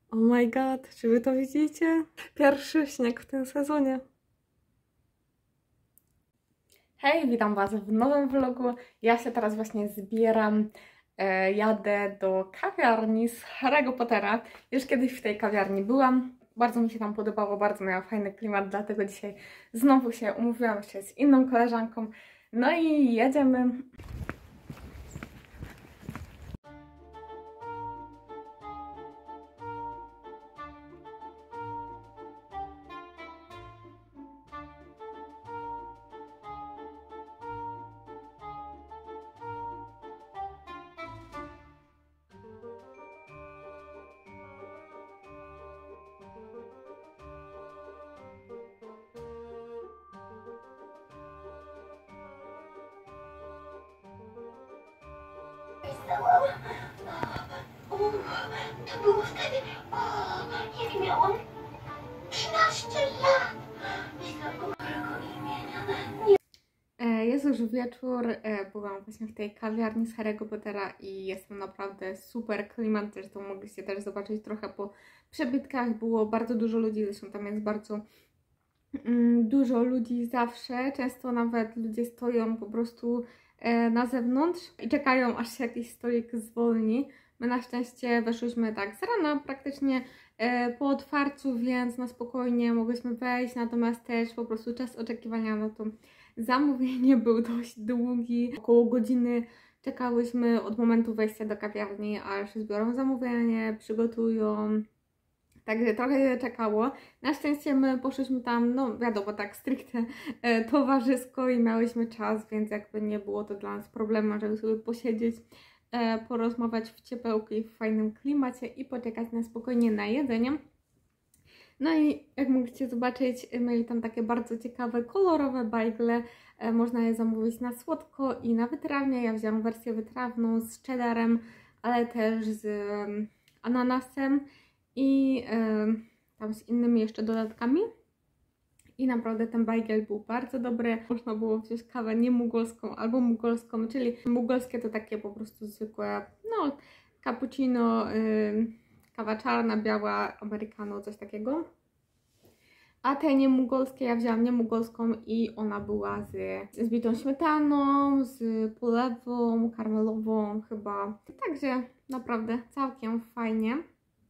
Oh my god, czy wy to widzicie? Pierwszy śnieg w tym sezonie. Hej, witam was w nowym vlogu. Ja się teraz właśnie zbieram. Jadę do kawiarni z Harry'ego Pottera. Już kiedyś w tej kawiarni byłam. Bardzo mi się tam podobało, bardzo miała fajny klimat, dlatego dzisiaj znowu się umówiłam jeszcze z inną koleżanką. No i jedziemy. To było wtedy, jak miałam 13 lat. Źle dobrego imienia. Jest już wieczór, byłam właśnie w tej kawiarni z Harry'ego Pottera i jest naprawdę super klimat, zresztą mogliście też zobaczyć trochę po przebitkach, było bardzo dużo ludzi, zresztą tam jest bardzo dużo ludzi zawsze, często nawet ludzie stoją po prostu na zewnątrz i czekają, aż się jakiś stolik zwolni. My na szczęście weszłyśmy tak z rana praktycznie po otwarciu, więc na spokojnie mogłyśmy wejść, natomiast też po prostu czas oczekiwania na to zamówienie był dość długi. Około godziny czekałyśmy od momentu wejścia do kawiarni, aż zbiorą zamówienie, przygotują. Także trochę się czekało. Na szczęście my poszliśmy tam, no wiadomo, tak stricte towarzysko i miałyśmy czas, więc jakby nie było to dla nas problemem, żeby sobie posiedzieć, porozmawiać w ciepełku i w fajnym klimacie i poczekać na spokojnie na jedzenie. No i jak mogliście zobaczyć, mieli tam takie bardzo ciekawe, kolorowe bajgle. Można je zamówić na słodko i na wytrawnie. Ja wzięłam wersję wytrawną z cheddarem, ale też z ananasem i tam z innymi jeszcze dodatkami. I naprawdę ten bajgiel był bardzo dobry. Można było wziąć kawę nie mugolską albo mugolską, czyli mugolskie to takie po prostu zwykłe, no, cappuccino, kawa czarna, biała, americano, coś takiego. A te niemugolskie, ja wzięłam niemugolską i ona była z bitą śmietaną, z polewą, karmelową chyba. Także naprawdę całkiem fajnie.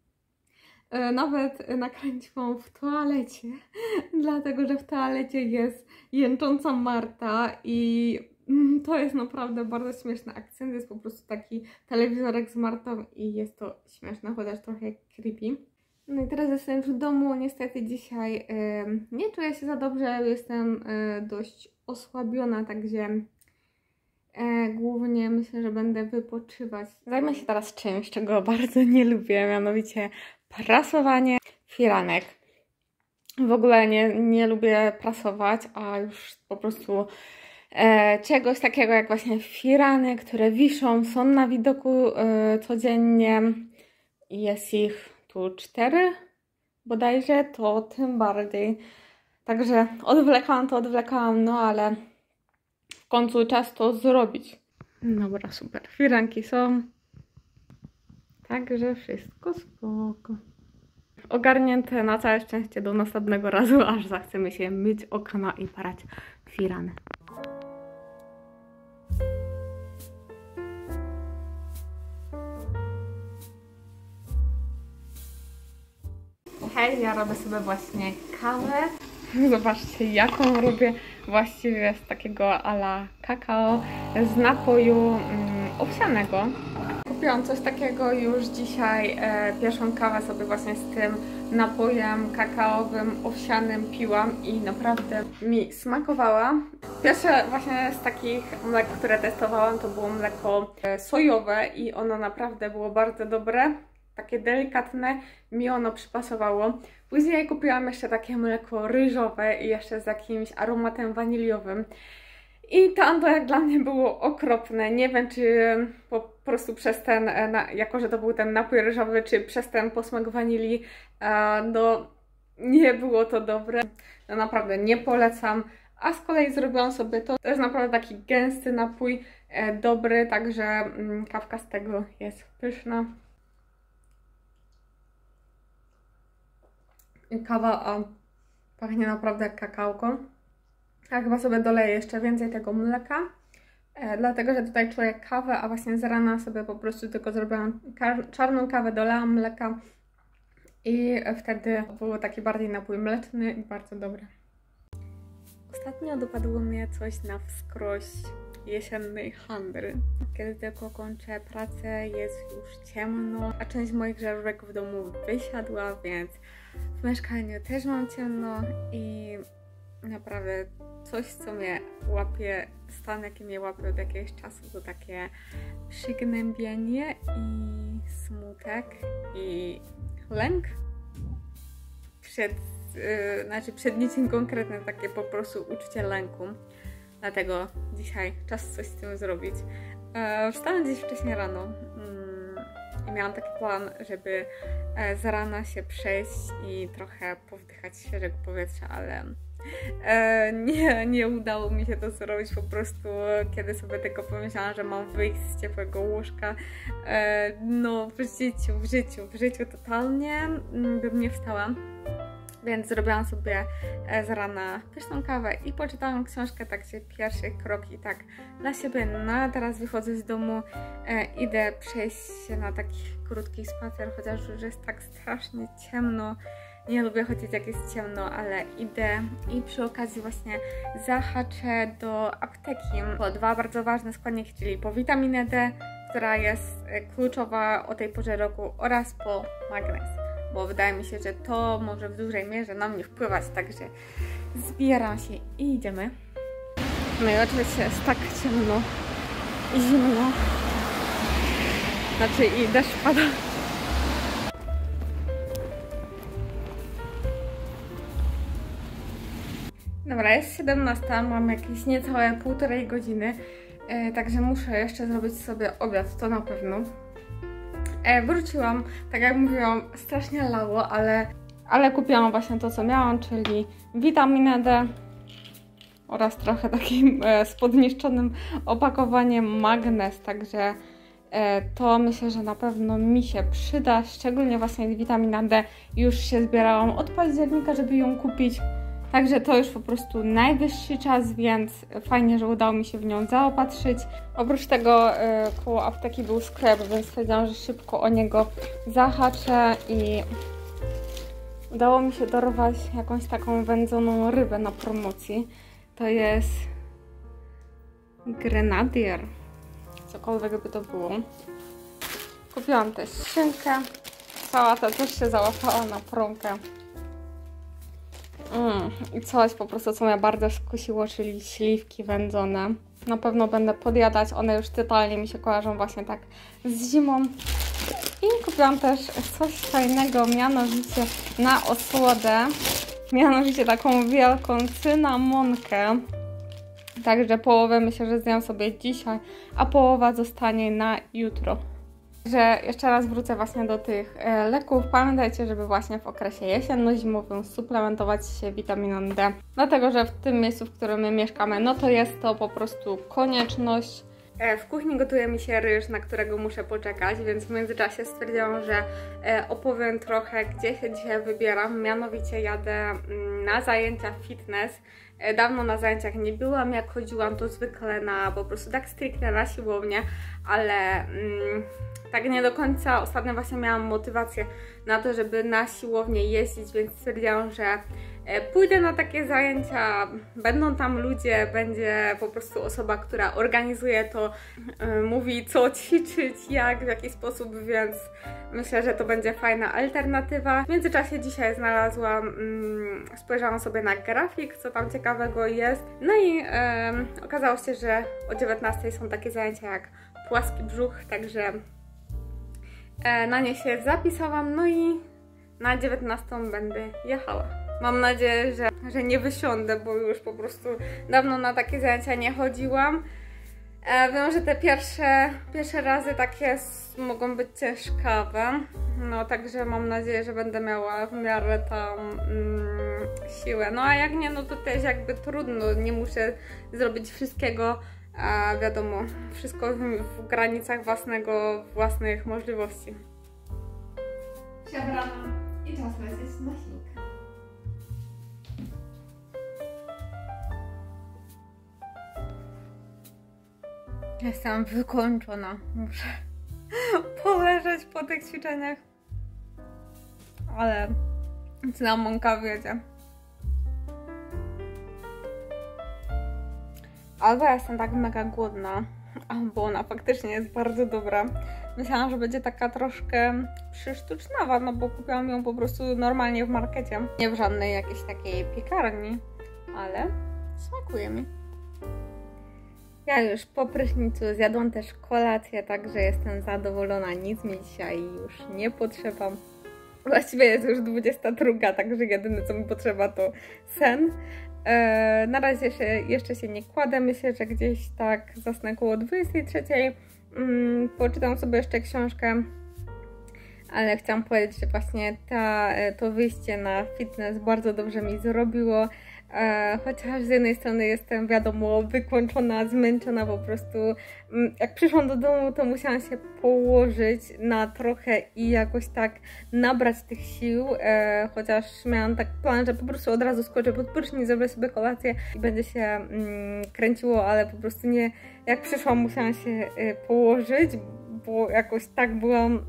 Nawet nakręciłam w toalecie, dlatego że w toalecie jest jęcząca Marta i to jest naprawdę bardzo śmieszny akcent. Jest po prostu taki telewizorek z Martą i jest to śmieszne, chociaż trochę creepy. No i teraz jestem już w domu. Niestety dzisiaj nie czuję się za dobrze, jestem dość osłabiona, także głównie myślę, że będę wypoczywać. Zajmę się teraz czymś, czego bardzo nie lubię, mianowicie prasowanie firanek. W ogóle nie lubię prasować, a już po prostu czegoś takiego jak właśnie firany, które wiszą, są na widoku codziennie. Jest ich tu 4 bodajże, to tym bardziej. Także odwlekałam, no ale w końcu czas to zrobić. Dobra, super. Firanki są. Także wszystko spoko. Ogarnięte na całe szczęście do następnego razu, aż zachcemy się myć okna i parać firany. Hej, ja robię sobie właśnie kawę. Zobaczcie, jaką robię. Właściwie z takiego a la kakao, z napoju owsianego. Kupiłam coś takiego już dzisiaj. Pierwszą kawę sobie właśnie z tym napojem kakaowym, owsianym piłam i naprawdę mi smakowała. Pierwsze właśnie z takich mlek, które testowałam, to było mleko sojowe i ono naprawdę było bardzo dobre. Takie delikatne, mi ono przypasowało. Później kupiłam jeszcze takie mleko ryżowe i jeszcze z jakimś aromatem waniliowym. I to jak dla mnie było okropne. Nie wiem, czy po prostu przez ten, jako że to był ten napój ryżowy, czy przez ten posmak wanilii, no nie było to dobre. No naprawdę nie polecam. A z kolei zrobiłam sobie to. To jest naprawdę taki gęsty napój, dobry, także kawka z tego jest pyszna. kawa, a pachnie naprawdę jak kakałko. Ja chyba sobie doleję jeszcze więcej tego mleka, dlatego że tutaj czuję kawę, a właśnie z rana sobie po prostu tylko zrobiłam czarną kawę, dolałam mleka i wtedy był taki bardziej napój mleczny i bardzo dobry. Ostatnio dopadło mnie coś na wskroś jesiennej handry. Kiedy tylko kończę pracę, jest już ciemno, a część moich żarówek w domu wysiadła, więc w mieszkaniu też mam ciemno i naprawdę coś, co mnie łapie, stan jaki mnie łapie od jakiegoś czasu, to takie przygnębienie i smutek i lęk przed niczym konkretnym, takie po prostu uczucie lęku. Dlatego dzisiaj czas coś z tym zrobić. Wstałam dziś wcześniej rano i miałam taki plan, żeby z rana się przejść i trochę powdychać świeżego powietrza, ale nie udało mi się to zrobić. Po prostu kiedy sobie tylko pomyślałam, że mam wyjść z ciepłego łóżka, no w życiu totalnie bym nie wstała. Więc zrobiłam sobie z rana pyszną kawę i poczytałam książkę, także pierwszy krok i tak dla siebie. No a teraz wychodzę z domu, idę przejść się na taki krótki spacer, chociaż już jest tak strasznie ciemno. Nie lubię chodzić jak jest ciemno, ale idę i przy okazji właśnie zahaczę do apteki po 2 bardzo ważne składniki, czyli po witaminę D, która jest kluczowa o tej porze roku, oraz po magnez, bo wydaje mi się, że to może w dużej mierze na mnie wpływać, także zbieram się i idziemy. No i oczywiście jest tak ciemno i zimno, znaczy i deszcz pada. Dobra, jest 17, mam jakieś niecałe 1,5 godziny, także muszę jeszcze zrobić sobie obiad, to na pewno. Wróciłam, tak jak mówiłam, strasznie lało, ale kupiłam właśnie to, co miałam, czyli witaminę D oraz trochę takim z podniszczonym opakowaniem magnez, także to myślę, że na pewno mi się przyda, szczególnie właśnie witamina D. Już się zbierałam od października, żeby ją kupić, także to już po prostu najwyższy czas, więc fajnie, że udało mi się w nią zaopatrzyć. Oprócz tego koło apteki był sklep, więc stwierdziłam, że szybko o niego zahaczę i udało mi się dorwać jakąś taką wędzoną rybę na promocji. To jest grenadier, cokolwiek by to było. Kupiłam też szynkę, sałata też się załapała na promkę. I coś po prostu, co mnie bardzo skusiło, czyli śliwki wędzone. Na pewno będę podjadać, one już totalnie mi się kojarzą właśnie tak z zimą. I kupiłam też coś fajnego, mianowicie na osłodę, mianowicie taką wielką cynamonkę. Także połowę myślę, że zjem sobie dzisiaj, a połowa zostanie na jutro. Że jeszcze raz wrócę właśnie do tych leków. Pamiętajcie, żeby właśnie w okresie jesienno-zimowym suplementować się witaminą D. Dlatego, że w tym miejscu, w którym my mieszkamy, no to jest to po prostu konieczność. W kuchni gotuje mi się ryż, na którego muszę poczekać, więc w międzyczasie stwierdziłam, że opowiem trochę, gdzie się dzisiaj wybieram. Mianowicie jadę na zajęcia fitness. Dawno na zajęciach nie byłam, jak chodziłam to zwykle po prostu tak stricte na siłownię, ale tak nie do końca ostatnio właśnie miałam motywację na to, żeby na siłownię jeździć, więc stwierdziłam, że pójdę na takie zajęcia, będą tam ludzie, będzie po prostu osoba, która organizuje to, mówi co ćwiczyć, jak, w jaki sposób, więc myślę, że to będzie fajna alternatywa. W międzyczasie dzisiaj spojrzałam sobie na grafik, co tam ciekawego jest, no i okazało się, że o 19 są takie zajęcia jak płaski brzuch, także na nie się zapisałam, no i na 19 będę jechała. Mam nadzieję, że nie wysiądę, bo już po prostu dawno na takie zajęcia nie chodziłam. Wiem, że te pierwsze razy takie mogą być ciężkawe, no także mam nadzieję, że będę miała w miarę tam siłę. No a jak nie, no to też jakby trudno, nie muszę zrobić wszystkiego, a wiadomo, wszystko w granicach własnych możliwości. Przebrana i czas lecieć na silnika. Jestem wykończona. Muszę poleżeć po tych ćwiczeniach. Ale cynamonka wiedzie. Albo ja jestem tak mega głodna, albo ona faktycznie jest bardzo dobra. Myślałam, że będzie taka troszkę przysztucznawa, no bo kupiłam ją po prostu normalnie w markecie. Nie w żadnej jakiejś takiej piekarni, ale smakuje mi. Ja już po prysznicu zjadłam też kolację, także jestem zadowolona. Nic mi dzisiaj już nie potrzeba. Właściwie jest już 22, także jedyne co mi potrzeba to sen. Na razie jeszcze się nie kładę, myślę, że gdzieś tak zasnę koło 23. Poczytam sobie jeszcze książkę, ale chciałam powiedzieć, że właśnie to wyjście na fitness bardzo dobrze mi zrobiło. Chociaż z jednej strony jestem, wiadomo, wykończona, zmęczona po prostu. Jak przyszłam do domu, to musiałam się położyć na trochę i jakoś tak nabrać tych sił, chociaż miałam tak plan, że po prostu od razu skoczę pod prysznic, zrobię sobie kolację i będzie się kręciło, ale po prostu nie. Jak przyszłam, musiałam się położyć, bo jakoś tak byłam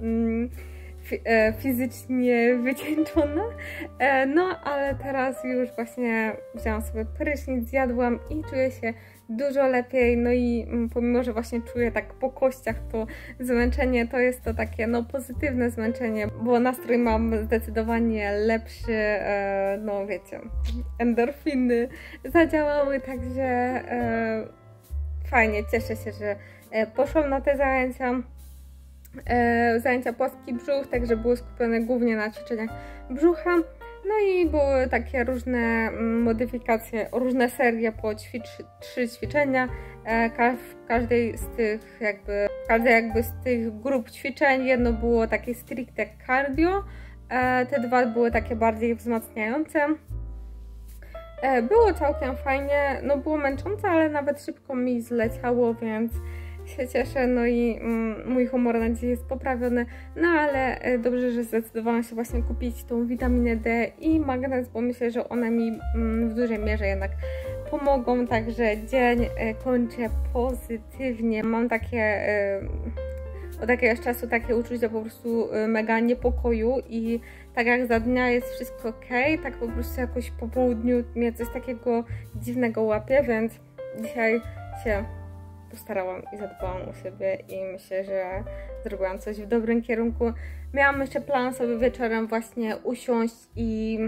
fizycznie wycieńczona, no ale teraz już właśnie wzięłam sobie prysznic, zjadłam i czuję się dużo lepiej, no i pomimo, że właśnie czuję tak po kościach to zmęczenie, to jest to takie no pozytywne zmęczenie, bo nastrój mam zdecydowanie lepszy, no wiecie, endorfiny zadziałały, także fajnie, cieszę się, że poszłam na te zajęcia płaski brzuch, także były skupione głównie na ćwiczeniach brzucha. No i były takie różne modyfikacje, różne serie po 3 ćwiczenia. W każdej z tych grup ćwiczeń jedno było takie stricte cardio, te dwa były takie bardziej wzmacniające. Było całkiem fajnie, no było męczące, ale nawet szybko mi zleciało, więc się cieszę, no i mój humor na dzisiaj jest poprawiony, no ale dobrze, że zdecydowałam się właśnie kupić tą witaminę D i magnez, bo myślę, że one mi w dużej mierze jednak pomogą, także dzień kończę pozytywnie. Mam takie od jakiegoś czasu takie uczucie po prostu mega niepokoju i tak jak za dnia jest wszystko ok, tak po prostu jakoś po południu mnie coś takiego dziwnego łapie, więc dzisiaj się postarałam i zadbałam o siebie i myślę, że zrobiłam coś w dobrym kierunku. Miałam jeszcze plan sobie wieczorem właśnie usiąść i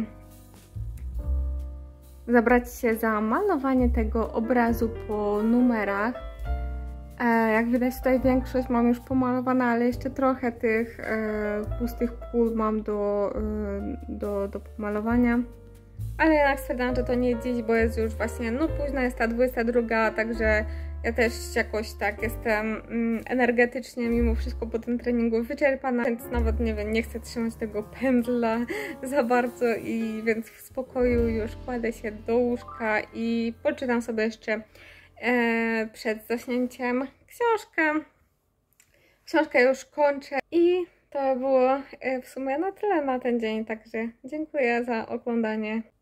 zabrać się za malowanie tego obrazu po numerach. Jak widać tutaj większość mam już pomalowana, ale jeszcze trochę tych pustych pól mam do pomalowania. Ale jednak stwierdzam, że to nie dziś, bo jest już właśnie, no późno jest ta 22, także ja też jakoś tak jestem energetycznie mimo wszystko po tym treningu wyczerpana, więc nawet nie wiem, nie chcę trzymać tego pędzla za bardzo i więc w spokoju już kładę się do łóżka i poczytam sobie jeszcze przed zaśnięciem książkę. Książkę już kończę i to było w sumie na tyle na ten dzień, także dziękuję za oglądanie.